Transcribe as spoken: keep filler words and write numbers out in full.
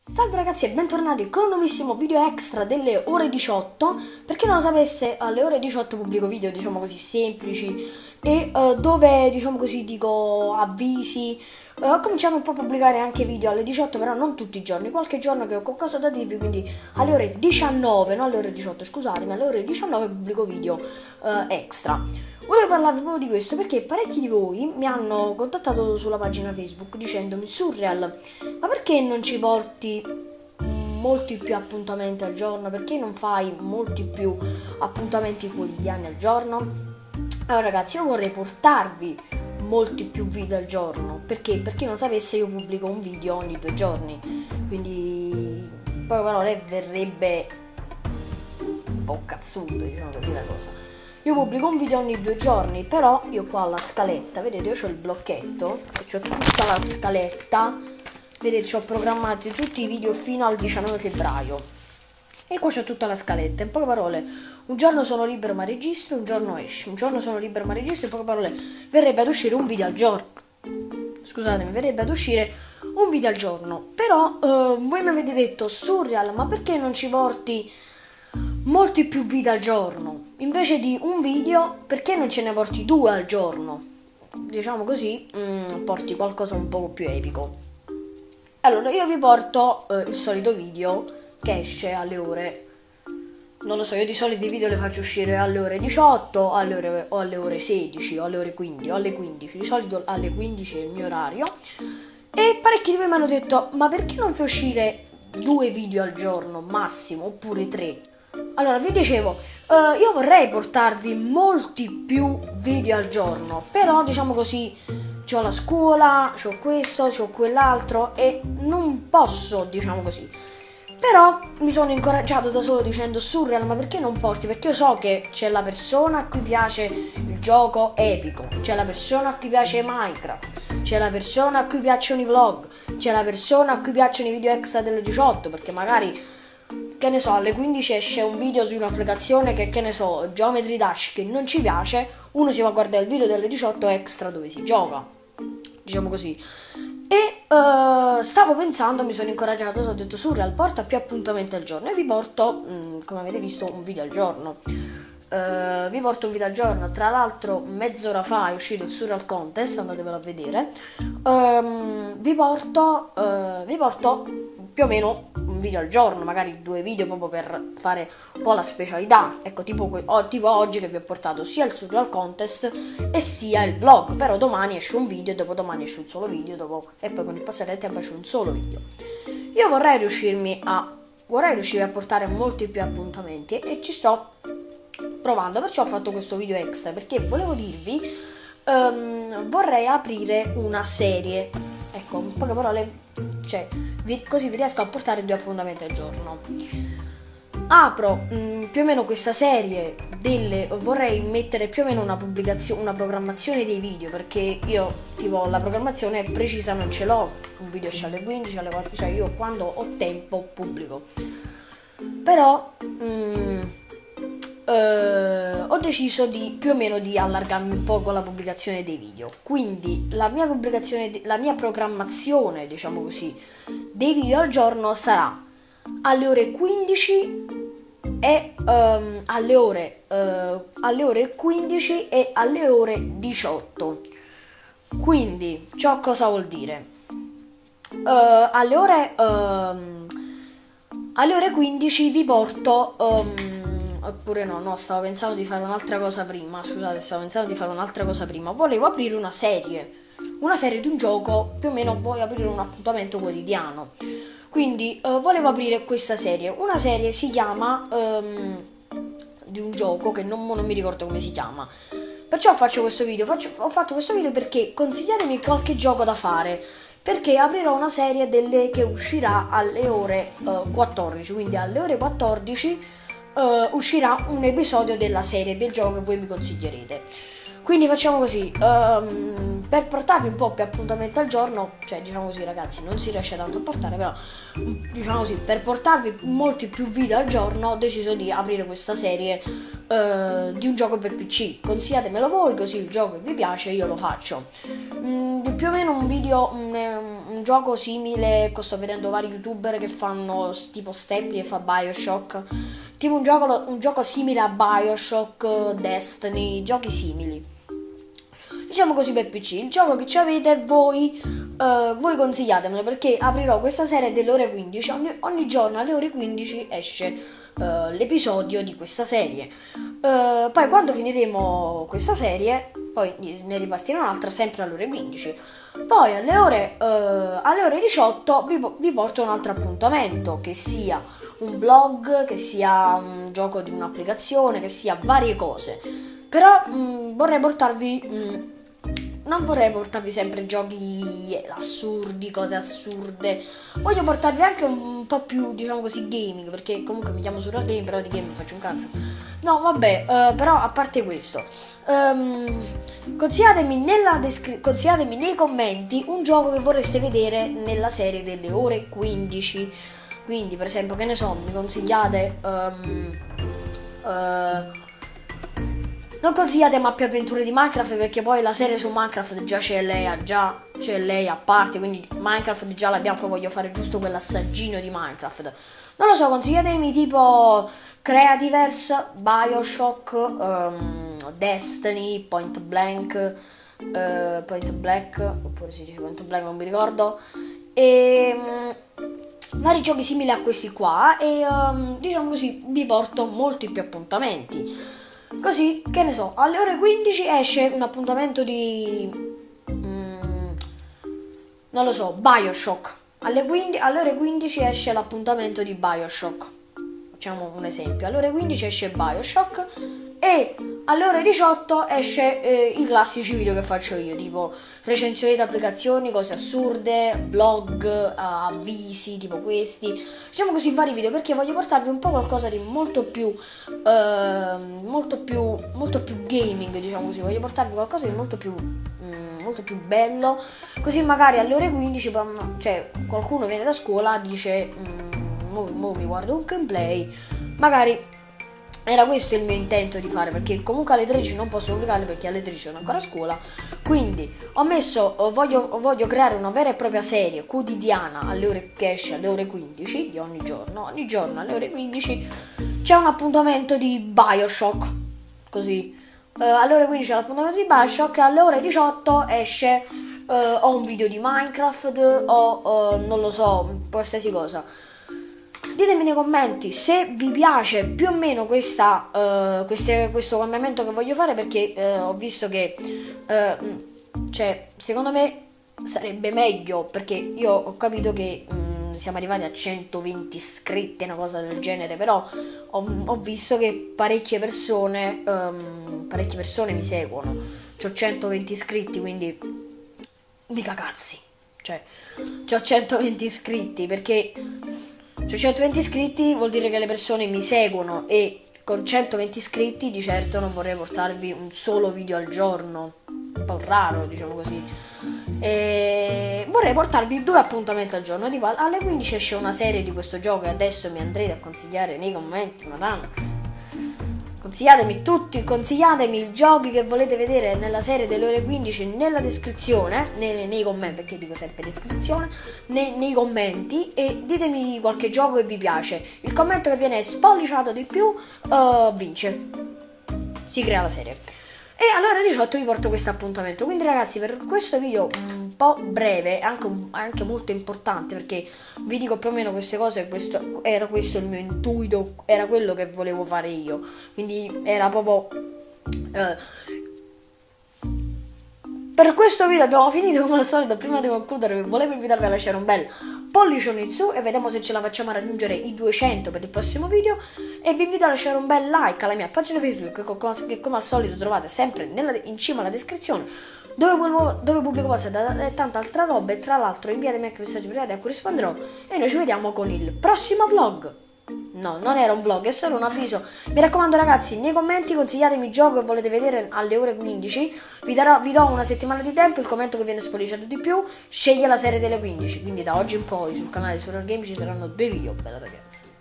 Salve ragazzi e bentornati con un nuovissimo video extra delle ore diciotto. Per chi non lo sapesse, alle ore diciotto pubblico video, diciamo così, semplici e uh, dove, diciamo così, dico avvisi. Uh, ho cominciato un po' a pubblicare anche video alle diciotto, però non tutti i giorni, qualche giorno che ho qualcosa da dirvi, quindi alle ore diciannove, non alle ore diciotto, scusatemi, alle ore diciannove pubblico video uh, extra. Volevo parlarvi proprio di questo perché parecchi di voi mi hanno contattato sulla pagina Facebook dicendomi: Surreal, ma perché non ci porti molti più appuntamenti al giorno? Perché non fai molti più appuntamenti quotidiani al giorno? Allora ragazzi, io vorrei portarvi molti più video al giorno. Perché? Perché non sapesse, io pubblico un video ogni due giorni, quindi in poche parole verrebbe un po' cazzuto, diciamo così la cosa. Io pubblico un video ogni due giorni, però io qua ho la scaletta, vedete, io ho il blocchetto e ho tutta la scaletta, vedete, ci ho programmati tutti i video fino al diciannove febbraio e qua c'ho tutta la scaletta. In poche parole, un giorno sono libero ma registro, un giorno esce, un giorno sono libero ma registro, in poche parole verrebbe ad uscire un video al giorno, scusatemi, verrebbe ad uscire un video al giorno. Però eh, voi mi avete detto: Surreal, ma perché non ci porti molti più video al giorno? Invece di un video, perché non ce ne porti due al giorno? Diciamo così, mm, porti qualcosa un po' più epico. Allora, io vi porto eh, il solito video che esce alle ore, non lo so, io di solito i video le faccio uscire alle ore diciotto, alle ore, o alle ore sedici, o alle ore quindici, o alle quindici, di solito alle quindici è il mio orario. E parecchi di voi mi hanno detto: ma perché non fai uscire due video al giorno massimo, oppure tre? Allora vi dicevo, uh, io vorrei portarvi molti più video al giorno, però diciamo così, c'ho la scuola, c'ho questo, c'ho quell'altro e non posso, diciamo così. Però mi sono incoraggiato da solo dicendo: Surreal, ma perché non porti? Perché io so che c'è la persona a cui piace il gioco epico, c'è la persona a cui piace Minecraft, c'è la persona a cui piacciono i vlog, c'è la persona a cui piacciono i video extra delle diciotto, perché magari, che ne so, alle quindici esce un video su un'applicazione che, che ne so, Geometry Dash, che non ci piace, uno si va a guardare il video delle diciotto extra dove si gioca, diciamo così. E uh, stavo pensando, mi sono incoraggiato, ho detto: Surreal, porta più appuntamenti al giorno, e vi porto, mh, come avete visto, un video al giorno. Uh, vi porto un video al giorno. Tra l'altro mezz'ora fa è uscito il Surreal Contest, andatevelo a vedere. um, vi porto uh, vi porto più o meno un video al giorno, magari due video, proprio per fare un po' la specialità. Ecco, tipo, oh, tipo oggi che vi ho portato sia il Surreal Contest e sia il vlog. Però domani esce un video e dopodomani esce un solo video, dopo, e poi con il passare del tempo esce un solo video. Io vorrei riuscirmi a vorrei riuscire a portare molti più appuntamenti e ci sto provando, perciò ho fatto questo video extra, perché volevo dirvi, um, vorrei aprire una serie, ecco, in poche parole, cioè, vi, così vi riesco a portare due appuntamenti al giorno. Apro mh, più o meno questa serie delle, vorrei mettere più o meno una pubblicazione, una programmazione dei video, perché io tipo la programmazione precisa non ce l'ho, un video esce alle quindici, alle quattordici, cioè io quando ho tempo pubblico. Però mh, Uh, ho deciso di più o meno di allargarmi un po' con la pubblicazione dei video. Quindi la mia pubblicazione, la mia programmazione, diciamo così, dei video al giorno sarà alle ore quindici e um, alle ore uh, alle ore quindici e alle ore diciotto. Quindi ciò cosa vuol dire? Uh, alle ore um, alle ore quindici vi porto um, oppure no, no, stavo pensando di fare un'altra cosa prima, scusate, stavo pensando di fare un'altra cosa prima. Volevo aprire una serie, una serie di un gioco, più o meno voglio aprire un appuntamento quotidiano. Quindi uh, volevo aprire questa serie, una serie si chiama, um, di un gioco che non, non mi ricordo come si chiama. Perciò faccio questo video, faccio, ho fatto questo video perché consigliatemi qualche gioco da fare, perché aprirò una serie delle che uscirà alle ore uh, quattordici, quindi alle ore quattordici Uh, uscirà un episodio della serie, del gioco che voi mi consiglierete. Quindi facciamo così, um, per portarvi un po' più appuntamenti al giorno, cioè diciamo così ragazzi, non si riesce tanto a portare, però diciamo così, per portarvi molti più video al giorno ho deciso di aprire questa serie uh, di un gioco per P C. Consigliatemelo voi, così il gioco che vi piace io lo faccio. Mm, più o meno un video, un, un gioco simile. Ecco, sto vedendo vari youtuber che fanno tipo Steply e fa Bioshock. Tipo un gioco, un gioco simile a Bioshock, Destiny, giochi simili. Diciamo così per P C. Il gioco che ci avete voi, uh, voi consigliatemelo, perché aprirò questa serie delle ore quindici. Ogni, ogni giorno alle ore quindici esce uh, l'episodio di questa serie. Uh, poi quando finiremo questa serie, poi ne ripartirà un'altra sempre alle ore quindici. Poi alle ore, uh, alle ore diciotto vi, vi porto un altro appuntamento, che sia un vlog, che sia un gioco di un'applicazione, che sia varie cose. Però mh, vorrei portarvi... Mh, non vorrei portarvi sempre giochi assurdi, cose assurde. Voglio portarvi anche un, un po' più, diciamo così, gaming, perché comunque mi chiamo Surreal Game, però di game non faccio un cazzo. No, vabbè, uh, però a parte questo, um, consigliatemi, nella descri- consigliatemi nei commenti un gioco che vorreste vedere nella serie delle ore quindici. Quindi, per esempio, che ne so, mi consigliate... Um, uh, Non consigliate mappe avventure di Minecraft, perché poi la serie su Minecraft già c'è lei, già c'è lei a parte, quindi Minecraft già l'abbiamo, poi voglio fare giusto quell'assaggino di Minecraft. Non lo so, consigliatemi tipo Creativerse, Bioshock, um, Destiny, Point Blank, uh, Point Black, oppure si dice Point Blank, non mi ricordo, e um, vari giochi simili a questi qua, e um, diciamo così vi porto molti più appuntamenti. Così, che ne so, alle ore quindici esce un appuntamento di... Mm, non lo so, Bioshock. Alle, quindici, alle ore quindici esce l'appuntamento di Bioshock. Facciamo un esempio. Alle ore quindici esce Bioshock e alle ore diciotto esce eh, i classici video che faccio io, tipo recensioni di applicazioni, cose assurde, vlog, uh, avvisi, tipo questi. Diciamo così vari video, perché voglio portarvi un po' qualcosa di molto più uh, molto più molto più gaming, diciamo così. Voglio portarvi qualcosa di molto più mm, molto più bello, così magari alle ore quindici, cioè qualcuno viene da scuola, dice mm, mo, mo mi guardo un gameplay, magari. Era questo il mio intento di fare, perché comunque alle tredici non posso pubblicare, perché alle tredici sono ancora a scuola. Quindi ho messo, voglio, voglio creare una vera e propria serie quotidiana alle ore, che esce alle ore quindici di ogni giorno. Ogni giorno alle ore quindici c'è un appuntamento di Bioshock. Così uh, alle ore quindici c'è l'appuntamento di Bioshock, e alle ore diciotto esce uh, o un video di Minecraft o uh, non lo so, qualsiasi cosa. Ditemi nei commenti se vi piace più o meno questa, uh, queste, questo cambiamento che voglio fare, perché uh, ho visto che uh, cioè, secondo me sarebbe meglio, perché io ho capito che um, siamo arrivati a centoventi iscritti, una cosa del genere, però ho, ho visto che parecchie persone um, parecchie persone mi seguono. C'ho centoventi iscritti, quindi mica cazzi, cioè c'ho centoventi iscritti, perché su centoventi iscritti vuol dire che le persone mi seguono, e con centoventi iscritti di certo non vorrei portarvi un solo video al giorno, un po' raro, diciamo così. E vorrei portarvi due appuntamenti al giorno, tipo alle quindici esce una serie di questo gioco, e adesso mi andrete a consigliare nei commenti, madonna. Consigliatemi tutti, consigliatemi i giochi che volete vedere nella serie delle ore quindici nella descrizione, nei, nei commenti, perché dico sempre descrizione, nei, nei commenti, e ditemi qualche gioco che vi piace. Il commento che viene spolliciato di più uh, vince, si crea la serie. E all'ora diciotto vi porto questo appuntamento. Quindi ragazzi, per questo video un po' breve, anche, un, anche molto importante, perché vi dico più o meno queste cose, questo, era questo il mio intuito, era quello che volevo fare io. Quindi era proprio... Eh, per questo video abbiamo finito come al solito. Prima di concludere volevo invitarvi a lasciare un bel pollicione in su, e vediamo se ce la facciamo a raggiungere i duecento per il prossimo video, e vi invito a lasciare un bel like alla mia pagina Facebook, che come al solito trovate sempre nella, in cima alla descrizione, dove, dove pubblico post e tanta altra roba. E tra l'altro inviatemi anche messaggi privati a cui risponderò, e noi ci vediamo con il prossimo vlog. No, non era un vlog, è solo un avviso. Mi raccomando ragazzi, nei commenti consigliatemi il gioco che volete vedere alle ore quindici. Vi, darò, vi do una settimana di tempo. Il commento che viene spolliciato di più sceglie la serie delle quindici. Quindi da oggi in poi sul canale Surreal Game ci saranno due video, bella ragazzi.